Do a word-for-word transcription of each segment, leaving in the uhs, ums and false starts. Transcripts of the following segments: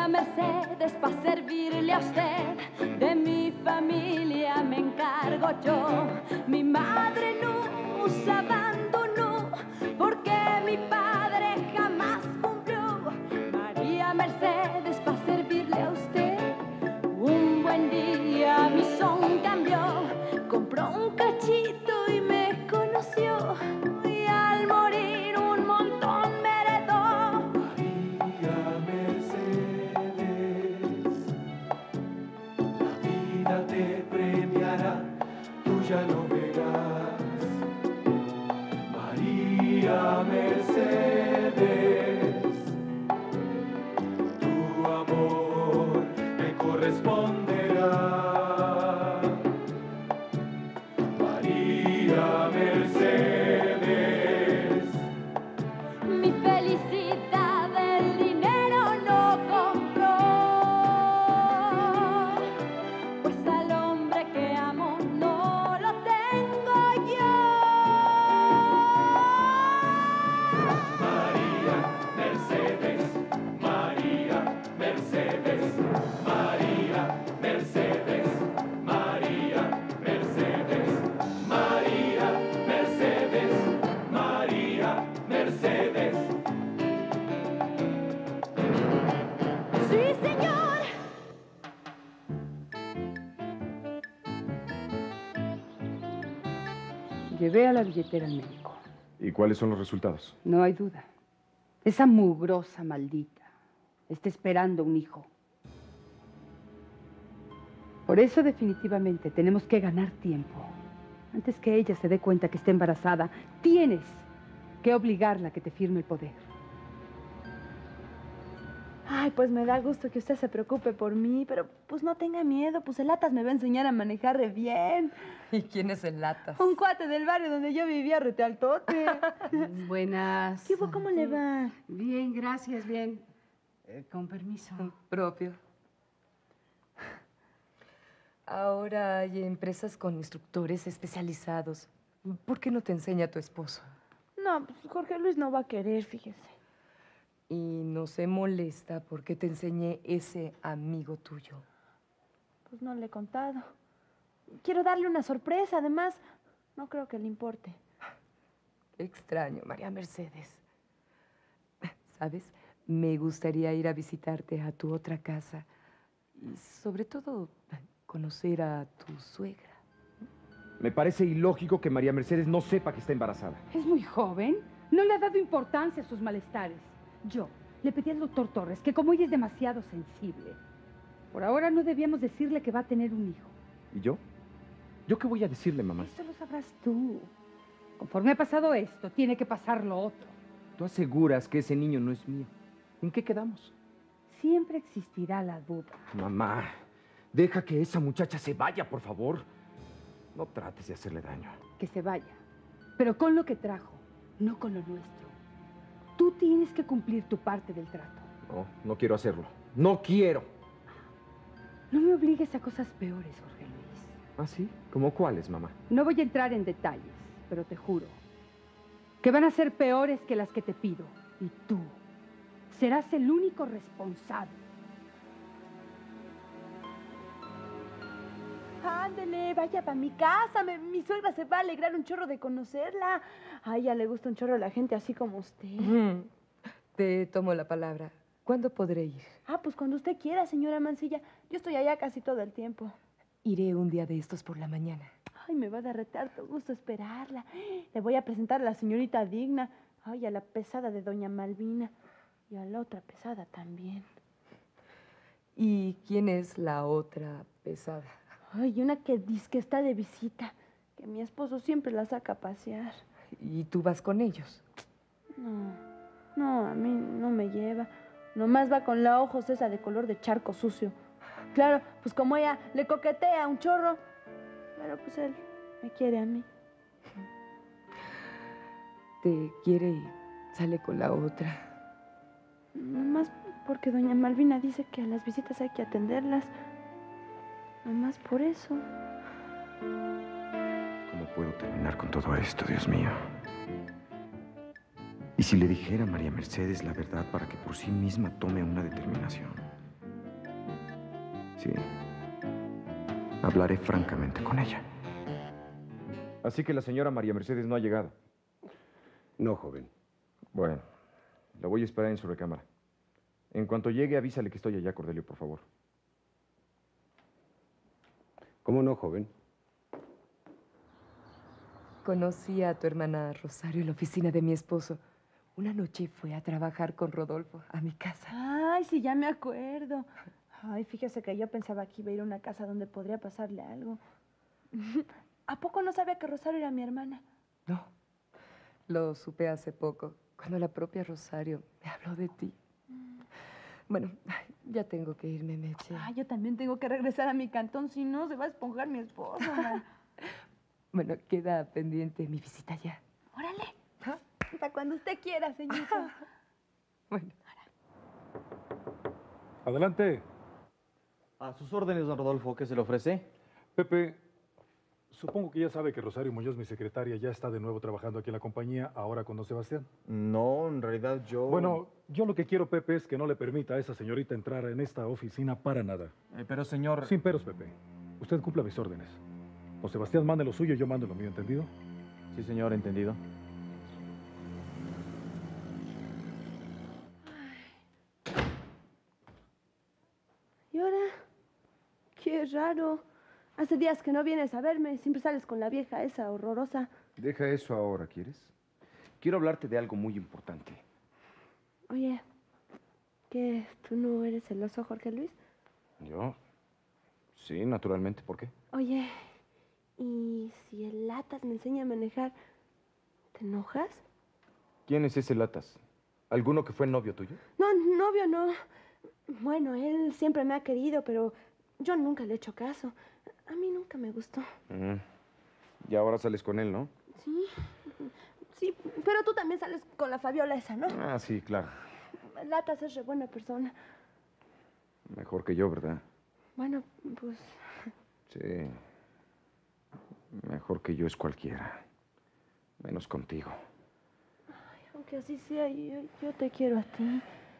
María Mercedes, para servirle a usted, de mi familia me encargo yo. Mi madre nos abandonó porque mi padre jamás cumplió. María Mercedes, para servirle a usted. Un buen día mi son cambió, compró un cachito y me conoció. Y al morir un montón me heredó. María Mercedes, la vida te premiará, tú ya lo verás. María Mercedes, tu amor me corresponderá. María Mercedes, Mi felicidad el dinero no compró, pues al hombre que amo no lo tengo yo. María Mercedes, María Mercedes, María Mercedes, María Mercedes, María Mercedes, María Mercedes. Sí, señor. Llevé a la billetera al médico. ¿Y cuáles son los resultados? No hay duda. Esa mugrosa maldita está esperando un hijo. Por eso definitivamente tenemos que ganar tiempo. Antes que ella se dé cuenta que está embarazada, tienes que obligarla a que te firme el poder. Ay, pues me da gusto que usted se preocupe por mí, pero pues no tenga miedo, pues el Latas me va a enseñar a manejar re bien. ¿Y quién es el Latas? Un cuate del barrio donde yo vivía, rete al tote. Buenas. ¿Qué hubo? ¿Cómo le va? Bien, gracias, bien. Eh, con permiso. Propio. Ahora hay empresas con instructores especializados. ¿Por qué no te enseña tu esposo? No, pues Jorge Luis no va a querer, fíjese. Y no se molesta porque te enseñé ese amigo tuyo. Pues no le he contado. Quiero darle una sorpresa, además, no creo que le importe. Qué extraño, María Mercedes. ¿Sabes? Me gustaría ir a visitarte a tu otra casa y sobre todo conocer a tu suegra. Me parece ilógico que María Mercedes no sepa que está embarazada. Es muy joven. No le ha dado importancia a sus malestares. Yo le pedí al doctor Torres que como ella es demasiado sensible, por ahora no debíamos decirle que va a tener un hijo. ¿Y yo? ¿Yo qué voy a decirle, mamá? Eso lo sabrás tú. Conforme ha pasado esto, tiene que pasar lo otro. Tú aseguras que ese niño no es mío. ¿En qué quedamos? Siempre existirá la duda. Mamá, deja que esa muchacha se vaya, por favor. No trates de hacerle daño. Que se vaya, pero con lo que trajo, no con lo nuestro. Tú tienes que cumplir tu parte del trato. No, no quiero hacerlo. ¡No quiero! No me obligues a cosas peores, Jorge Luis. ¿Ah, sí? ¿Cómo cuáles, mamá? No voy a entrar en detalles, pero te juro que van a ser peores que las que te pido. Y tú serás el único responsable. Ándele, vaya para mi casa. Me- mi suegra se va a alegrar un chorro de conocerla. Ay, ya le gusta un chorro a la gente así como usted. Mm, Te tomo la palabra. ¿Cuándo podré ir? Ah, pues cuando usted quiera, señora Mancilla. Yo estoy allá casi todo el tiempo. Iré un día de estos por la mañana. Ay, me va a dar re harto gusto esperarla. Le voy a presentar a la señorita Digna. Ay, a la pesada de doña Malvina. Y a la otra pesada también. ¿Y quién es la otra pesada? Ay, una que dice que está de visita. Que mi esposo siempre la saca a pasear. ¿Y tú vas con ellos? No, no, a mí no me lleva. Nomás va con la ojos esa de color de charco sucio. Claro, pues como ella le coquetea un chorro. Pero pues él me quiere a mí. Te quiere y sale con la otra. Nomás porque doña Malvina dice que a las visitas hay que atenderlas. Nomás por eso. ¿Cómo puedo terminar con todo esto, Dios mío? ¿Y si le dijera a María Mercedes la verdad para que por sí misma tome una determinación? Sí. Hablaré francamente con ella. Así que la señora María Mercedes no ha llegado. No, joven. Bueno, la voy a esperar en su recámara. En cuanto llegue, avísale que estoy allá, Cordelio, por favor. ¿Cómo no, joven? Conocí a tu hermana Rosario en la oficina de mi esposo. Una noche fue a trabajar con Rodolfo a mi casa. Ay, sí, ya me acuerdo. Ay, fíjese que yo pensaba que iba a ir a una casa donde podría pasarle algo. ¿A poco no sabía que Rosario era mi hermana? No, lo supe hace poco, cuando la propia Rosario me habló de ti. Bueno, ay, ya tengo que irme, Meche. Ay, yo también tengo que regresar a mi cantón, si no se va a esponjar mi esposo. man. Bueno, queda pendiente mi visita ya. Órale. Hasta cuando usted quiera, señorita. Bueno. Adelante. A sus órdenes, don Rodolfo, ¿qué se le ofrece? Pepe, supongo que ya sabe que Rosario Muñoz, mi secretaria, ya está de nuevo trabajando aquí en la compañía, ahora con don Sebastián. No, en realidad yo... Bueno, yo lo que quiero, Pepe, es que no le permita a esa señorita entrar en esta oficina para nada. Eh, pero señor... Sin peros, Pepe. Usted cumpla mis órdenes. Don Sebastián mande lo suyo y yo mando lo mío, ¿entendido? Sí, señor, entendido. ¿Y ahora? Qué raro. Hace días que no vienes a verme. Siempre sales con la vieja esa horrorosa. Deja eso ahora, ¿quieres? Quiero hablarte de algo muy importante. Oye, ¿qué? ¿Tú no eres celoso, Jorge Luis? ¿Yo? Sí, naturalmente. ¿Por qué? Oye, ¿y si el Latas me enseña a manejar, te enojas? ¿Quién es ese Latas? ¿Alguno que fue novio tuyo? No, novio no. Bueno, él siempre me ha querido, pero yo nunca le he hecho caso. A mí nunca me gustó. Mm. Y ahora sales con él, ¿no? Sí, sí, pero tú también sales con la Fabiola esa, ¿no? Ah, sí, claro. Latas es re buena persona. Mejor que yo, ¿verdad? Bueno, pues... Sí. Mejor que yo es cualquiera. Menos contigo. Ay, aunque así sea, yo, yo te quiero a ti.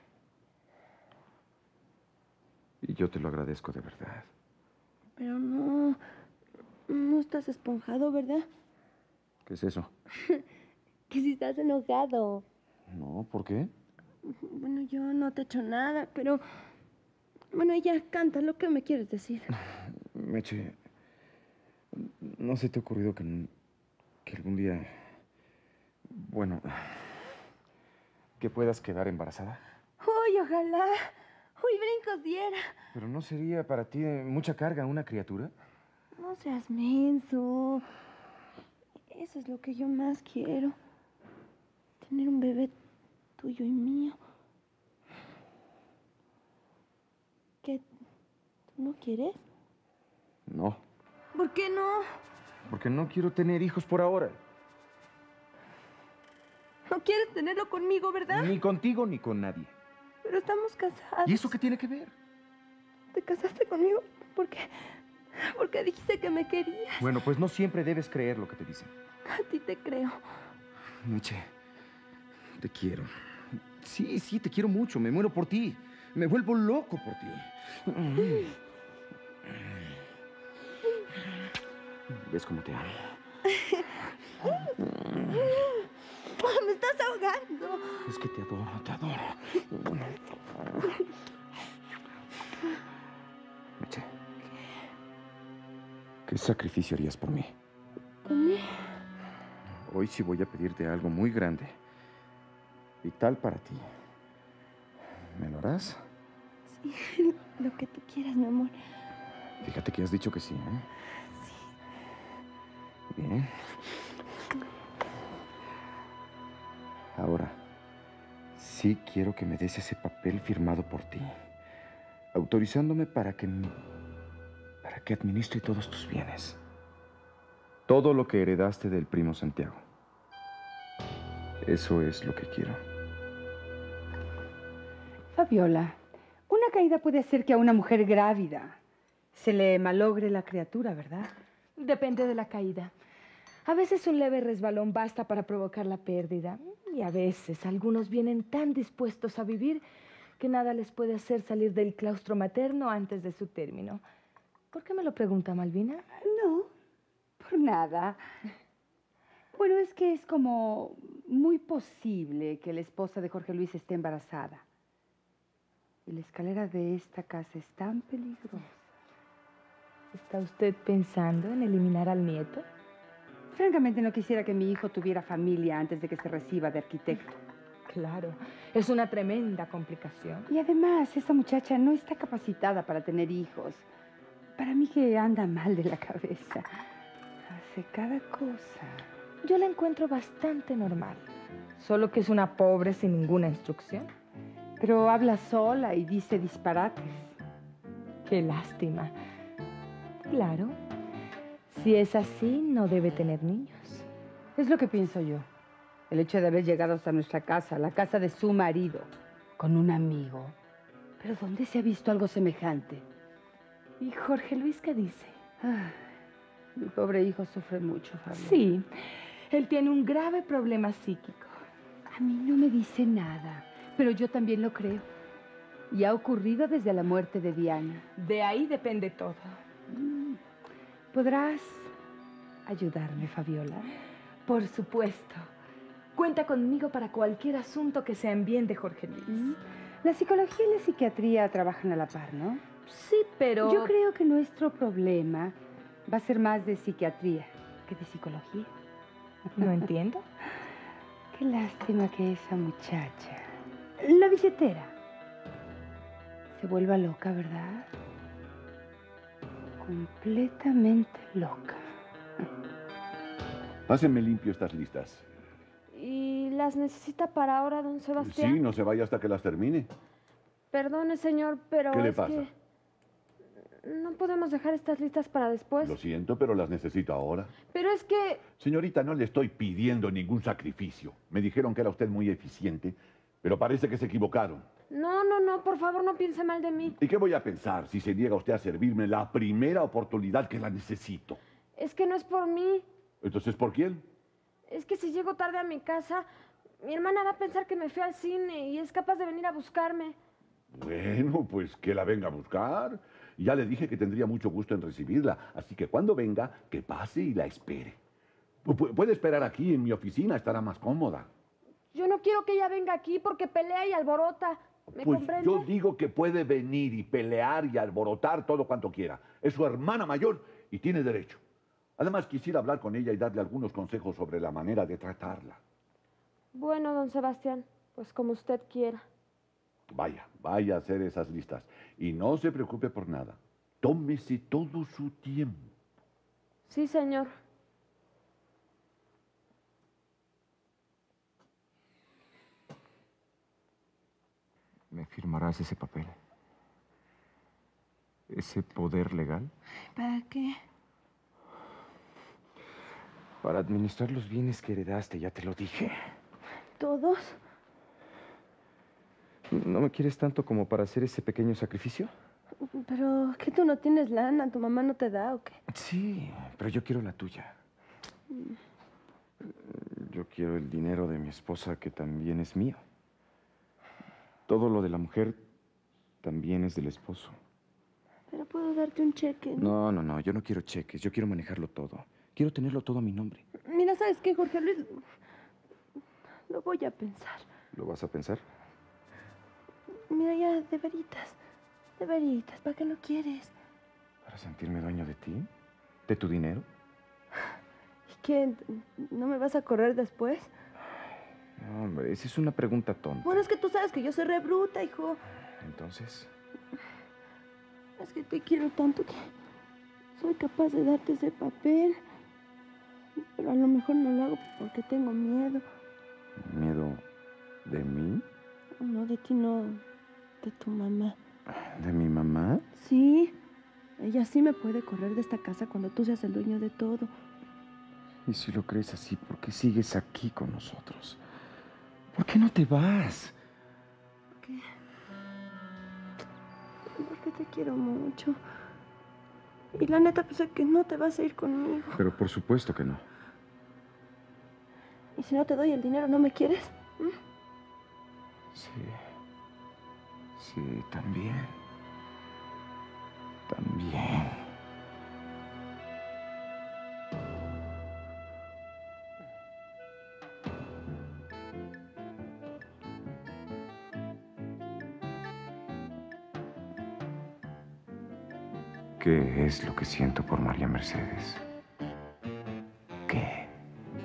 Y yo te lo agradezco de verdad. Pero no... No estás esponjado, ¿verdad? ¿Qué es eso? Que si estás enojado. No, ¿por qué? Bueno, yo no te he hecho nada, pero... Bueno, ya canta lo que me quieres decir. Meche, ¿no se te ha ocurrido que, que algún día... Bueno, que puedas quedar embarazada? Uy, ojalá. Uy, brincos diera. ¿Pero no sería para ti mucha carga una criatura? No seas menso. Eso es lo que yo más quiero. Tener un bebé tuyo y mío. ¿Qué? ¿Tú no quieres? No, ¿Por qué no? porque no quiero tener hijos por ahora. No quieres tenerlo conmigo, ¿verdad? Ni contigo ni con nadie. Pero estamos casados. ¿Y eso qué tiene que ver? ¿Te casaste conmigo? Porque... Porque dijiste que me querías. Bueno, pues no siempre debes creer lo que te dicen. A ti te creo. Meche, te quiero. Sí, sí, te quiero mucho. Me muero por ti. Me vuelvo loco por ti. ¿Ves cómo te amo? Me estás ahogando. Es que te adoro, te adoro. Meche, ¿qué sacrificio harías por mí? ¿Por mí? Hoy sí voy a pedirte algo muy grande. Vital para ti. ¿Me lo harás? Sí, lo que tú quieras, mi amor. Fíjate que has dicho que sí, ¿eh? Sí. Bien. Ahora, sí quiero que me des ese papel firmado por ti, autorizándome para que... para que administre todos tus bienes. Todo lo que heredaste del primo Santiago. Eso es lo que quiero. Fabiola, una caída puede hacer que a una mujer grávida se le malogre la criatura, ¿verdad? Depende de la caída. A veces un leve resbalón basta para provocar la pérdida. Y a veces algunos vienen tan dispuestos a vivir que nada les puede hacer salir del claustro materno antes de su término. ¿Por qué me lo pregunta, Malvina? No, por nada. Bueno, es que es como muy posible que la esposa de Jorge Luis esté embarazada. Y la escalera de esta casa es tan peligrosa. ¿Está usted pensando en eliminar al nieto? Francamente, no quisiera que mi hijo tuviera familia antes de que se reciba de arquitecto. Claro, es una tremenda complicación. Y además, esta muchacha no está capacitada para tener hijos. Para mí que anda mal de la cabeza. Hace cada cosa. Yo la encuentro bastante normal. Solo que es una pobre sin ninguna instrucción. Pero habla sola y dice disparates. Qué lástima. Claro. Si es así, no debe tener niños. Es lo que pienso yo. El hecho de haber llegado hasta nuestra casa, la casa de su marido, con un amigo. Pero ¿dónde se ha visto algo semejante? ¿Y Jorge Luis qué dice? Ah, mi pobre hijo sufre mucho, Fabio. Sí, él tiene un grave problema psíquico. A mí no me dice nada, pero yo también lo creo. Y ha ocurrido desde la muerte de Diana. De ahí depende todo. ¿Podrás ayudarme, Fabiola? Por supuesto. Cuenta conmigo para cualquier asunto que sea en bien de Jorge Luis. La psicología y la psiquiatría trabajan a la par, ¿no? Sí, pero... Yo creo que nuestro problema va a ser más de psiquiatría que de psicología. No entiendo. Qué lástima que esa muchacha, la billetera, se vuelva loca, ¿verdad? Completamente loca. Pásenme limpio estas listas. ¿Y las necesita para ahora, don Sebastián? Sí, no se vaya hasta que las termine. Perdone, señor, pero ¿Qué le es pasa? que no podemos dejar estas listas para después. Lo siento, pero las necesito ahora. Pero es que... Señorita, no le estoy pidiendo ningún sacrificio. Me dijeron que era usted muy eficiente, pero parece que se equivocaron. No, no, no, por favor, no piense mal de mí. ¿Y qué voy a pensar si se niega usted a servirme la primera oportunidad que la necesito? Es que no es por mí. Entonces, ¿por quién? Es que si llego tarde a mi casa, mi hermana va a pensar que me fui al cine y es capaz de venir a buscarme. Bueno, pues que la venga a buscar. Ya le dije que tendría mucho gusto en recibirla, así que cuando venga, que pase y la espere. Pu- puede esperar aquí en mi oficina, estará más cómoda. Yo no quiero que ella venga aquí porque pelea y alborota. ¿Me Pues comprende? yo digo que puede venir y pelear y alborotar todo cuanto quiera. Es su hermana mayor y tiene derecho. Además, quisiera hablar con ella y darle algunos consejos sobre la manera de tratarla. Bueno, don Sebastián, pues como usted quiera. Vaya, vaya a hacer esas listas. Y no se preocupe por nada. Tómese todo su tiempo. Sí, señor. ¿Me firmarás ese papel? ¿Ese poder legal? ¿Para qué? Para administrar los bienes que heredaste, ya te lo dije. ¿Todos? ¿No me quieres tanto como para hacer ese pequeño sacrificio? Pero, ¿qué tú no tienes lana? ¿Tu mamá no te da o qué? Sí, pero yo quiero la tuya. Yo quiero el dinero de mi esposa, que también es mío. Todo lo de la mujer también es del esposo. Pero puedo darte un cheque, ¿no? No, no, no, yo no quiero cheques, yo quiero manejarlo todo. Quiero tenerlo todo a mi nombre. Mira, ¿sabes qué, Jorge Luis? Lo voy a pensar. ¿Lo vas a pensar? Mira, ya, de veritas. De veritas, ¿para qué lo quieres? ¿Para sentirme dueño de ti? ¿De tu dinero? ¿Y qué? ¿No me vas a correr después? No, hombre, esa es una pregunta tonta. Bueno, es que tú sabes que yo soy re bruta, hijo. Entonces, Es que te quiero tanto que soy capaz de darte ese papel. Pero a lo mejor no lo hago porque tengo miedo. ¿miedo de mí? No, de ti no, de tu mamá. ¿De mi mamá? Sí, ella sí me puede correr de esta casa cuando tú seas el dueño de todo. Y si lo crees así, ¿por qué sigues aquí con nosotros? ¿Por qué no te vas? ¿Por qué? Porque te quiero mucho. Y la neta pensé que no te vas a ir conmigo. Pero por supuesto que no. ¿Y si no te doy el dinero, no me quieres? ¿Mm? Sí. Sí, también. También. ¿Qué es lo que siento por María Mercedes? ¿Qué?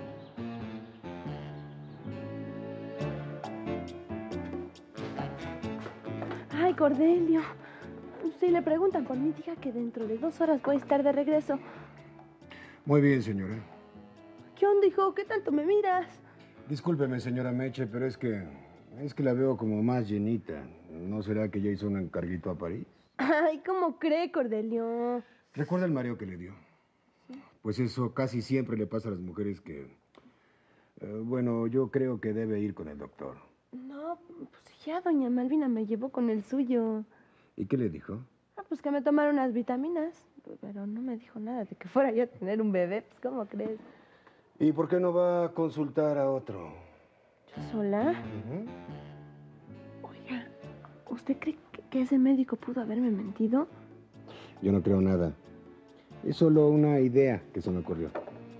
Ay, Cordelio. Si le preguntan por mí, diga que dentro de dos horas voy a estar de regreso. Muy bien, señora. ¿Qué onda, hijo? ¿Qué tanto me miras? Discúlpeme, señora Meche, pero es que es que la veo como más llenita. ¿No será que ya hizo un encarguito a París? Ay, ¿cómo cree, Cordelio? ¿Recuerda el mareo que le dio? Sí. Pues eso casi siempre le pasa a las mujeres que... Eh, bueno, yo creo que debe ir con el doctor. No, pues ya doña Malvina me llevó con el suyo. ¿Y qué le dijo? Ah, pues que me tomara unas vitaminas. Pero no me dijo nada de que fuera yo a tener un bebé. Pues, ¿cómo crees? ¿Y por qué no va a consultar a otro? ¿Yo sola? Uh-huh. Oiga, ¿usted cree que, que ese médico pudo haberme mentido? Yo no creo nada. Es solo una idea que se me ocurrió.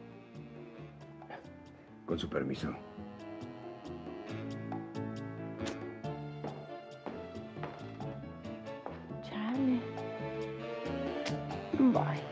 Con su permiso. Chale. Bye.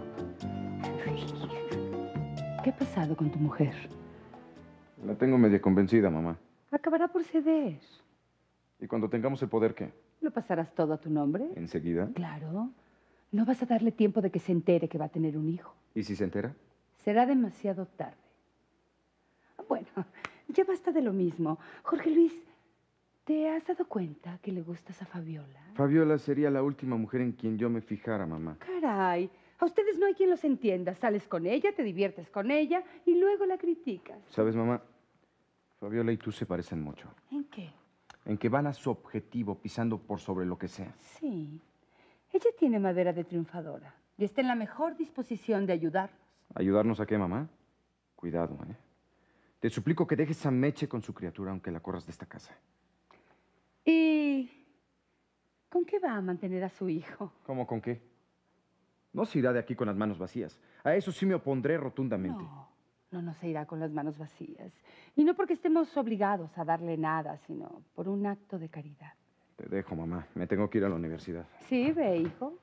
¿Qué ha pasado con tu mujer? La tengo media convencida, mamá. Acabará por ceder. ¿Y cuando tengamos el poder, qué? ¿Lo pasarás todo a tu nombre? ¿Enseguida? Claro. No vas a darle tiempo de que se entere que va a tener un hijo. ¿Y si se entera? Será demasiado tarde. Bueno, ya basta de lo mismo. Jorge Luis, ¿te has dado cuenta que le gustas a Fabiola? Fabiola sería la última mujer en quien yo me fijara, mamá. Caray, a ustedes no hay quien los entienda. Sales con ella, te diviertes con ella y luego la criticas. ¿Sabes, mamá? Fabiola y tú se parecen mucho. ¿En qué? En que van a su objetivo pisando por sobre lo que sea. Sí. Ella tiene madera de triunfadora y está en la mejor disposición de ayudarnos. ¿Ayudarnos a qué, mamá? Cuidado, ¿eh? Te suplico que dejes a Meche con su criatura aunque la corras de esta casa. ¿Y con qué va a mantener a su hijo? ¿Cómo con qué? No se irá de aquí con las manos vacías. A eso sí me opondré rotundamente. No, no nos irá con las manos vacías. Y no porque estemos obligados a darle nada, sino por un acto de caridad. Te dejo, mamá. Me tengo que ir a la universidad. Sí, ve, hijo.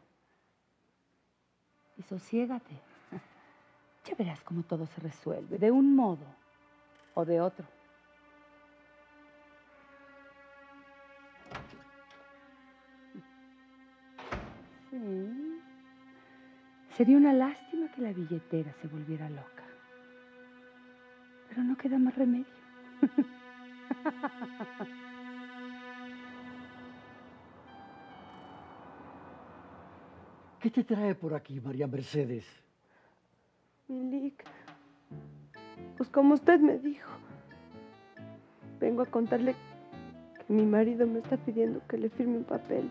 Y sosiégate. Ya verás cómo todo se resuelve, de un modo o de otro. Sí. Sería una lástima que la billetera se volviera loca. Pero no queda más remedio. ¿Qué te trae por aquí, María Mercedes? Milik, pues como usted me dijo, vengo a contarle que mi marido me está pidiendo que le firme un papel,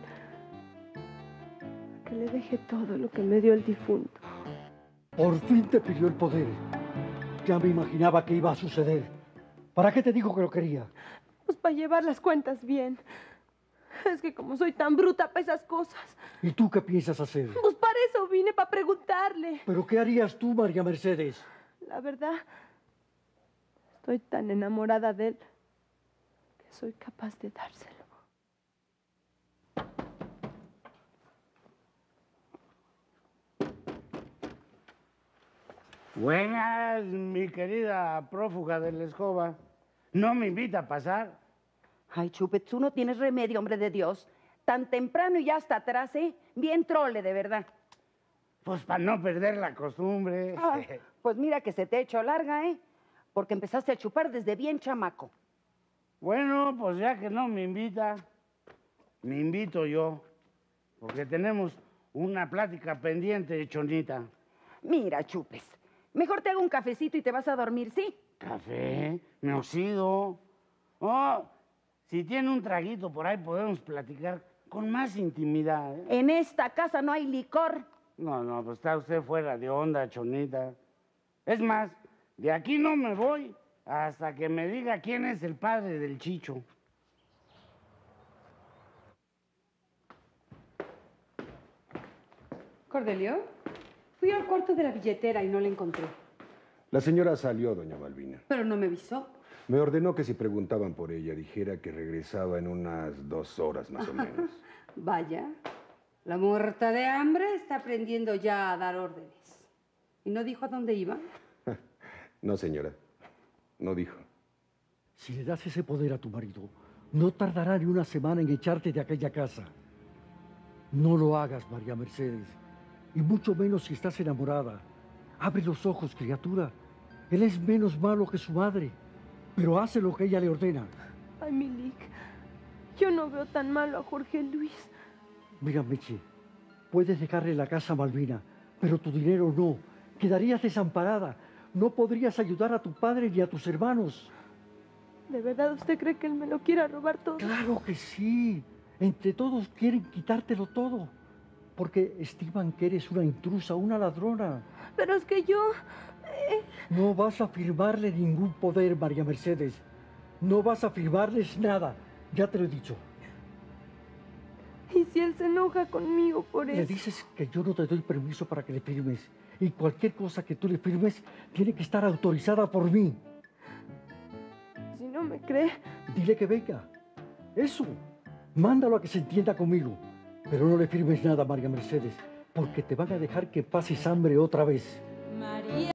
que le deje todo lo que me dio el difunto. Por fin te pidió el poder. Ya me imaginaba que iba a suceder. ¿Para qué te dijo que lo quería? Pues para llevar las cuentas bien. Es que como soy tan bruta para esas cosas. ¿Y tú qué piensas hacer? Pues para eso vine, para preguntarle. ¿Pero qué harías tú, María Mercedes? La verdad, estoy tan enamorada de él que soy capaz de dárselo. Buenas, mi querida prófuga de la escoba. ¿No me invita a pasar? Ay, Chupet, tú no tienes remedio, hombre de Dios. Tan temprano y ya hasta atrás, ¿eh? Bien trole, de verdad. Pues para no perder la costumbre. Ah, pues mira que se te ha hecho larga, ¿eh? Porque empezaste a chupar desde bien chamaco. Bueno, pues ya que no me invita, me invito yo. Porque tenemos una plática pendiente, Chonita. Mira, Chupes, mejor te hago un cafecito y te vas a dormir, ¿sí? ¿Café? Me oxido. Oh, si tiene un traguito por ahí podemos platicar con más intimidad, ¿eh? En esta casa no hay licor. No, no, pues está usted fuera de onda, Chonita. Es más, de aquí no me voy hasta que me diga quién es el padre del Chicho. Cordelio, fui al cuarto de la billetera y no la encontré. La señora salió, doña Malvina. Pero no me avisó. Me ordenó que si preguntaban por ella, dijera que regresaba en unas dos horas más o menos. Vaya, la muerta de hambre está aprendiendo ya a dar órdenes. ¿Y no dijo a dónde iba? No, señora, no dijo. Si le das ese poder a tu marido, no tardará ni una semana en echarte de aquella casa. No lo hagas, María Mercedes, y mucho menos si estás enamorada. Abre los ojos, criatura. Él es menos malo que su madre, pero hace lo que ella le ordena. Ay, Milik, yo no veo tan malo a Jorge Luis. Mira, Meche, puedes dejarle la casa a Malvina, pero tu dinero no. Quedarías desamparada. No podrías ayudar a tu padre ni a tus hermanos. ¿De verdad usted cree que él me lo quiera robar todo? Claro que sí. Entre todos quieren quitártelo todo, porque estiman que eres una intrusa, una ladrona. Pero es que yo... Eh... No vas a firmarle ningún poder, María Mercedes. No vas a firmarles nada. Ya te lo he dicho. ¿Y si él se enoja conmigo por eso? Le dices que yo no te doy permiso para que le firmes. Y cualquier cosa que tú le firmes tiene que estar autorizada por mí. Si no me cree... Dile que venga. Eso. Mándalo a que se entienda conmigo. Pero no le firmes nada, María Mercedes, porque te van a dejar que pases hambre otra vez. María.